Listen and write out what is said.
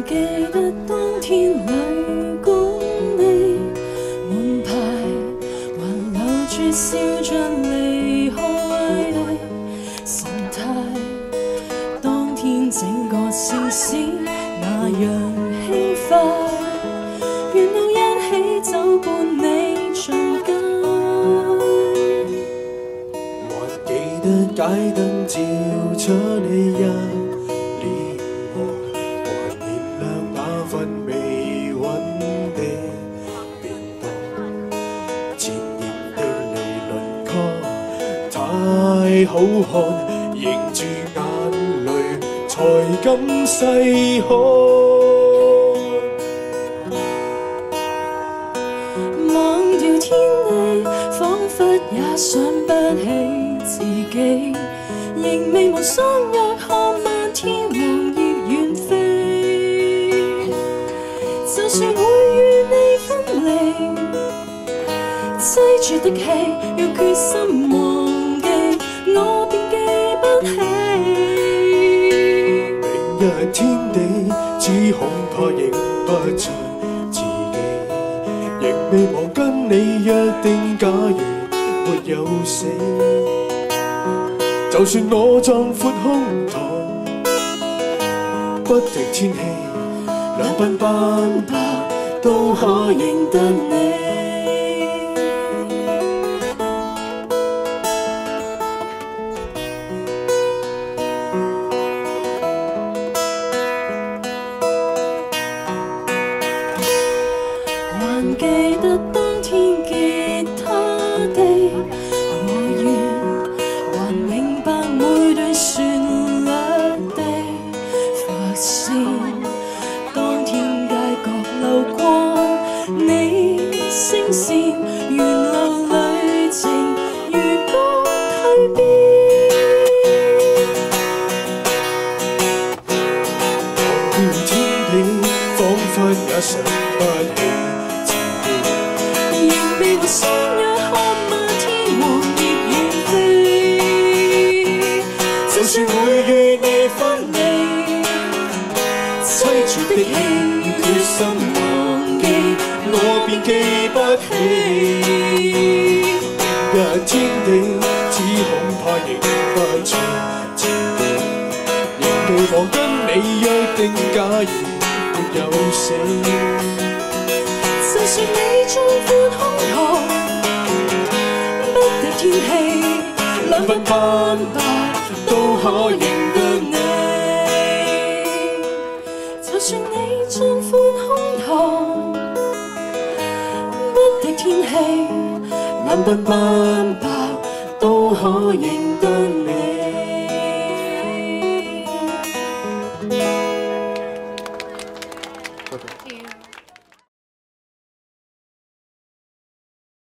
還記得當天旅館你門牌，還留住笑着離開你神態。當天整個城市那樣輕快，願能一起走伴你進街。 還記得街燈照出你一臉紅，還燃亮那份未穩的面龐，前面的你輪廓太好看，凝住眼淚才敢細看。 忘掉天地，彷彿也想不起自己，仍未忘相約看漫天黃葉遠飛。就算會與你分離，擠住的氣要決心忘記，我便記不起。 明日天地，只恐怕認不出自己，仍未忘跟你約定，假如沒有死，就算我壯闊胸膛，不敵天氣，兩鬢斑白都可認得你。 還記得當天吉他地和弦，還明白每段旋律的伏線。當天街角流過你聲線，沿路旅程如歌蛻變。 忘掉天地，彷彿也想不起。 仍未和相約看漫天黃葉遠飛， 就算會與你分離， 擠住的氣要決心忘記， 我便記不起。明日天地，只恐怕認不出自己，仍未忘跟你約定，假如沒有死。 就算你壯闊胸膛，不敵天氣，兩鬢斑白都可認得你。就算你壯闊胸膛，不敵天氣，兩鬢斑白都可認得你。